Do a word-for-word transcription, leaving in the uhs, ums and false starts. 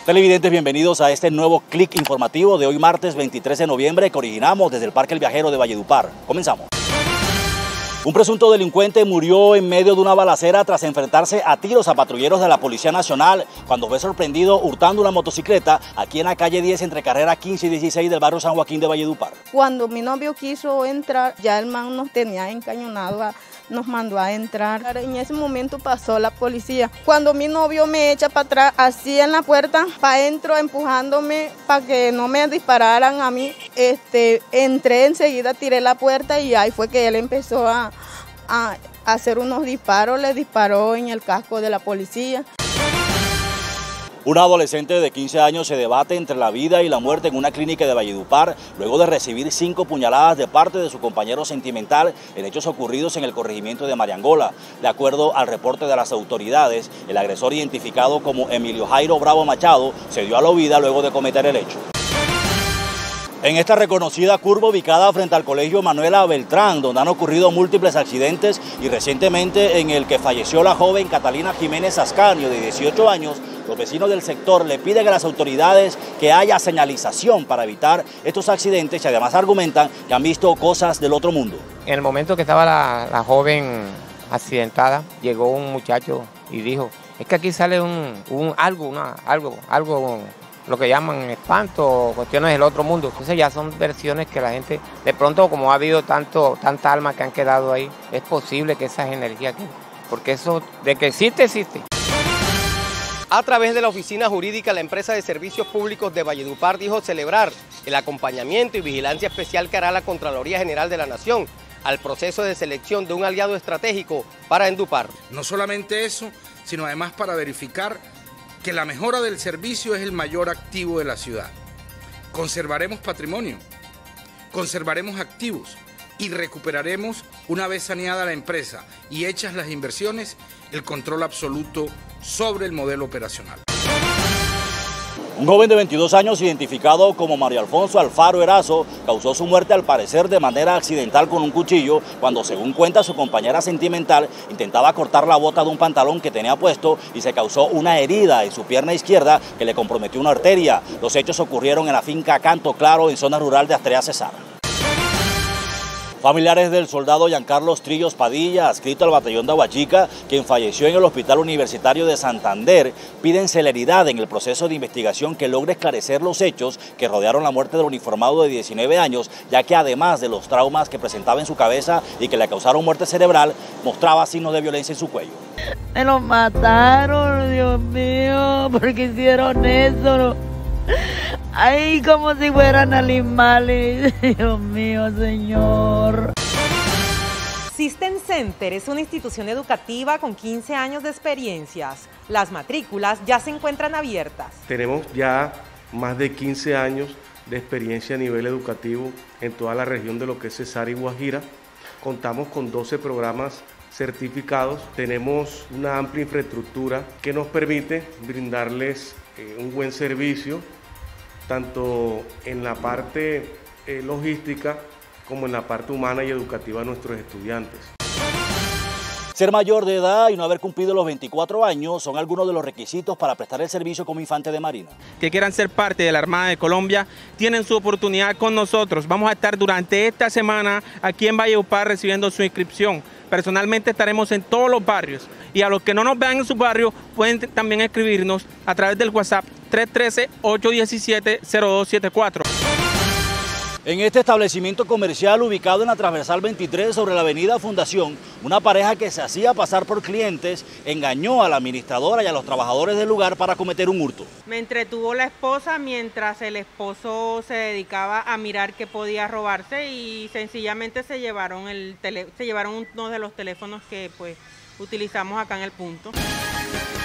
Televidentes, bienvenidos a este nuevo clic informativo de hoy martes veintitrés de noviembre que originamos desde el Parque El Viajero de Valledupar. Comenzamos. Un presunto delincuente murió en medio de una balacera tras enfrentarse a tiros a patrulleros de la Policía Nacional cuando fue sorprendido hurtando una motocicleta aquí en la calle diez entre carrera quince y dieciséis del barrio San Joaquín de Valledupar. Cuando mi novio quiso entrar, ya el man nos tenía encañonado, a, nos mandó a entrar. En ese momento pasó la policía. Cuando mi novio me echa para atrás, así en la puerta, para adentro, empujándome para que no me dispararan a mí, este, entré enseguida, tiré la puerta y ahí fue que él empezó a a hacer unos disparos, le disparó en el casco de la policía. Un adolescente de quince años se debate entre la vida y la muerte en una clínica de Valledupar luego de recibir cinco puñaladas de parte de su compañero sentimental en hechos ocurridos en el corregimiento de Mariangola. De acuerdo al reporte de las autoridades, el agresor, identificado como Emilio Jairo Bravo Machado, se dio a la huida luego de cometer el hecho. En esta reconocida curva ubicada frente al Colegio Manuela Beltrán, donde han ocurrido múltiples accidentes y recientemente en el que falleció la joven Catalina Jiménez Ascanio, de dieciocho años, los vecinos del sector le piden a las autoridades que haya señalización para evitar estos accidentes y además argumentan que han visto cosas del otro mundo. En el momento que estaba la, la joven accidentada, llegó un muchacho y dijo, es que aquí sale un, un algo, una, algo, algo... lo que llaman espanto o cuestiones del otro mundo. Entonces ya son versiones que la gente, de pronto como ha habido tanto, tanta alma que han quedado ahí, es posible que esas energías, porque eso de que existe, existe. A través de la oficina jurídica, la empresa de servicios públicos de Valledupar dijo celebrar el acompañamiento y vigilancia especial que hará la Contraloría General de la Nación al proceso de selección de un aliado estratégico para Endupar. No solamente eso, sino además para verificar que la mejora del servicio es el mayor activo de la ciudad. Conservaremos patrimonio, conservaremos activos y recuperaremos, una vez saneada la empresa y hechas las inversiones, el control absoluto sobre el modelo operacional. Un joven de veintidós años, identificado como Mario Alfonso Alfaro Erazo, causó su muerte al parecer de manera accidental con un cuchillo cuando, según cuenta su compañera sentimental, intentaba cortar la bota de un pantalón que tenía puesto y se causó una herida en su pierna izquierda que le comprometió una arteria. Los hechos ocurrieron en la finca Canto Claro, en zona rural de Astrea Cesar. Familiares del soldado Giancarlos Trillos Padilla, adscrito al batallón de Aguachica, quien falleció en el Hospital Universitario de Santander, piden celeridad en el proceso de investigación que logre esclarecer los hechos que rodearon la muerte del uniformado de diecinueve años, ya que además de los traumas que presentaba en su cabeza y que le causaron muerte cerebral, mostraba signos de violencia en su cuello. Me lo mataron, Dios mío, porque hicieron eso. Ay, como si fueran animales. Dios mío, Señor. System Center es una institución educativa con quince años de experiencias. Las matrículas ya se encuentran abiertas. Tenemos ya más de quince años de experiencia a nivel educativo en toda la región de lo que es Cesar y Guajira. Contamos con doce programas certificados. Tenemos una amplia infraestructura que nos permite brindarles eh, un buen servicio, tanto en la parte eh, logística como en la parte humana y educativa de nuestros estudiantes. Ser mayor de edad y no haber cumplido los veinticuatro años son algunos de los requisitos para prestar el servicio como infante de marina. Que quieran ser parte de la Armada de Colombia, tienen su oportunidad con nosotros. Vamos a estar durante esta semana aquí en Valledupar recibiendo su inscripción. Personalmente estaremos en todos los barrios y a los que no nos vean en su barrio pueden también escribirnos a través del WhatsApp tres uno tres, ocho uno siete, cero dos siete cuatro. En este establecimiento comercial ubicado en la transversal veintitrés sobre la avenida Fundación, una pareja que se hacía pasar por clientes engañó a la administradora y a los trabajadores del lugar para cometer un hurto. Me entretuvo la esposa mientras el esposo se dedicaba a mirar qué podía robarse y sencillamente se llevaron, el tele, se llevaron uno de los teléfonos que pues utilizamos acá en el punto.